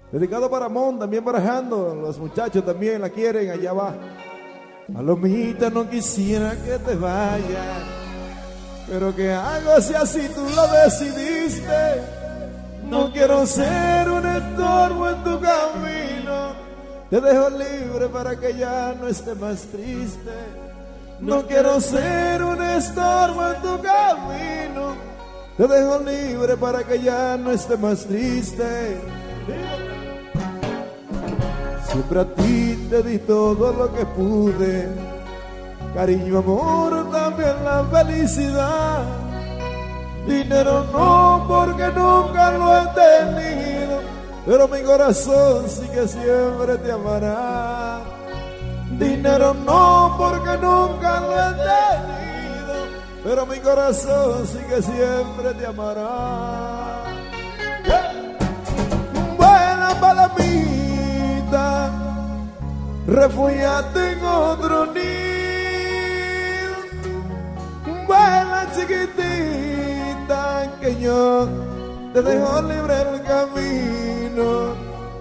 Dedicado para Mon, también para Jando. Los muchachos también la quieren, allá va. Palomita, no quisiera que te vayas, pero ¿qué hago si así tú lo decidiste? No quiero ser un estorbo en tu camino. Te dejo libre para que ya no esté más triste. No quiero ser un estorbo en tu camino. Te dejo libre para que ya no esté más triste. Siempre a ti te di todo lo que pude, cariño, amor, también la felicidad. Dinero no, porque nunca lo he tenido, pero mi corazón sí que siempre te amará. Dinero no, porque nunca lo he tenido, pero mi corazón sí que siempre te amará. Buena palomita, refúgiate en otro nido. Buena chiquitita, que yo te dejo libre el camino.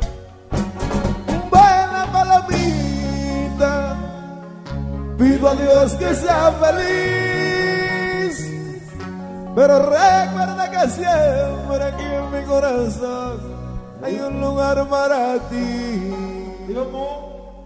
Buena palomita, pido a Dios que sea feliz, pero recuerda que siempre aquí en mi corazón hay un lugar para ti. Digamos.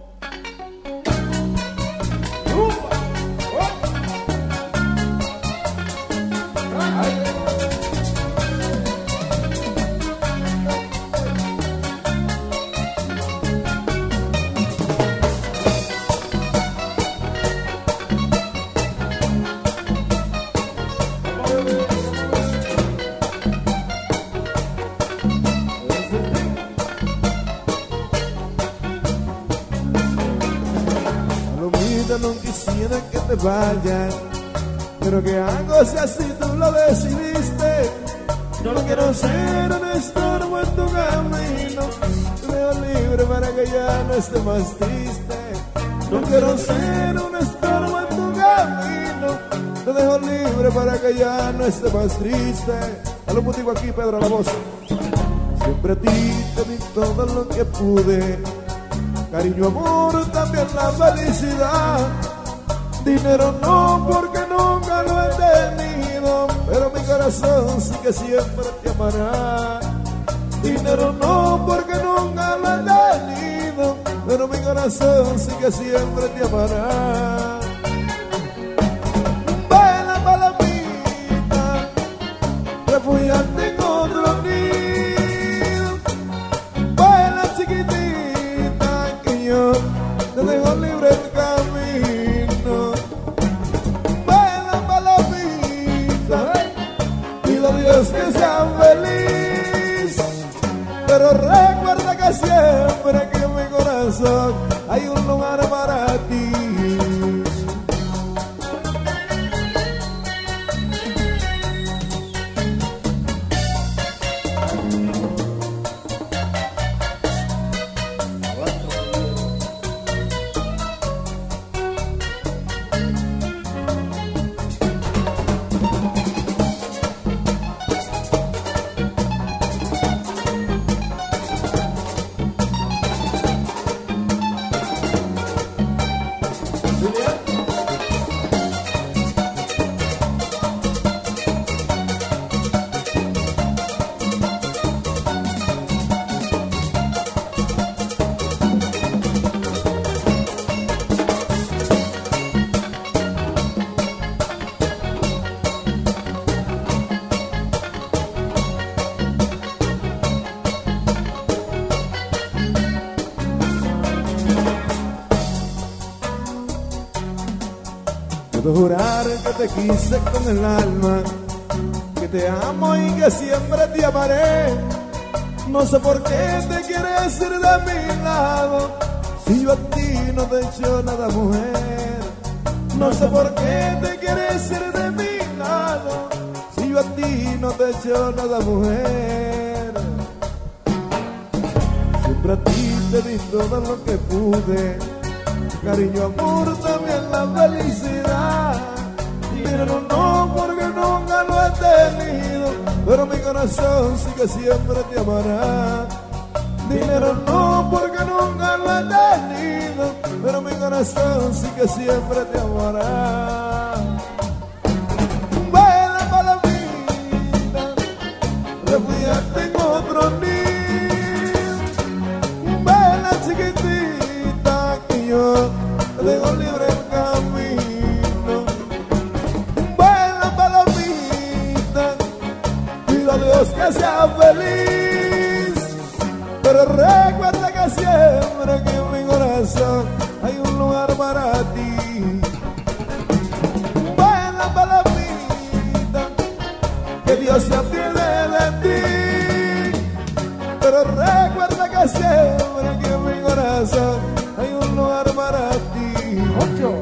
No quisiera que te vayas, pero ¿qué hago si así tú lo decidiste? No quiero ser un estorbo en tu camino. Te dejo libre para que ya no esté más triste. No quiero ser un estorbo en tu camino. Te dejo libre para que ya no esté más triste. A lo motivo aquí, Pedro, la voz. Siempre a ti te di todo lo que pude, cariño, amor, también la felicidad. Dinero no, porque nunca lo he tenido, pero mi corazón sí que siempre te amará. Dinero no, porque nunca lo he tenido, pero mi corazón sí que siempre te amará. Buena palomita, refúgiate en otro nido. Buena chiquitita, que yo te dejo libre el camino. Buena palomita, pido a Dios que sea feliz, pero recuerda que siempre aquí en mi corazón hay un lugar para ti. Puedo jurar que te quise con el alma, que te amo y que siempre te amaré. No sé por qué te quieres ir de mi lado, si yo a ti no te he hecho nada, mujer. No sé por qué te quieres ir de mi lado, si yo a ti no te he hecho nada, mujer. Siempre a ti te di todo lo que pude, cariño, amor, también la felicidad. Dinero no, porque nunca lo he tenido, pero mi corazón sí que siempre te amará. Dinero no, porque nunca lo he tenido, pero mi corazón sí que siempre te amará. Vuela palomita, refugiate en otro nido. Vuela chiquitita, que yo te dejo libre el camino. Vuela palomita, pido a Dios que sea feliz, pero recuerda que siempre que en mi corazón hay un lugar para ti. Buena palomita, que Dios se atiende de ti, pero recuerda que siempre que en mi corazón hay un lugar para ti. Ocho.